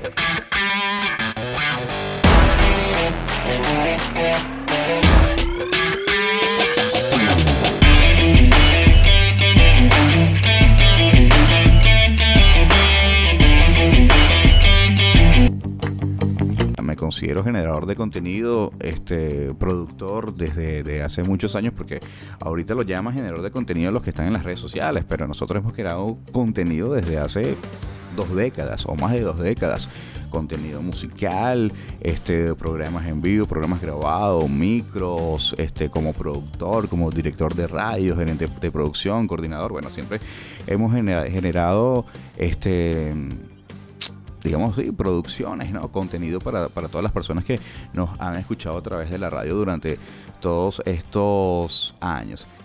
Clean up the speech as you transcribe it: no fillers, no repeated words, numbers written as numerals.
Me considero generador de contenido, productor desde hace muchos años, porque ahorita lo llaman generador de contenido los que están en las redes sociales, pero nosotros hemos creado contenido desde hace 2 décadas o más de 2 décadas. Contenido musical, programas en vivo, programas grabados, micros, como productor, como director de radio, gerente de producción, coordinador. Bueno, siempre hemos generado digamos, sí, producciones, ¿no? Contenido para todas las personas que nos han escuchado a través de la radio durante todos estos años.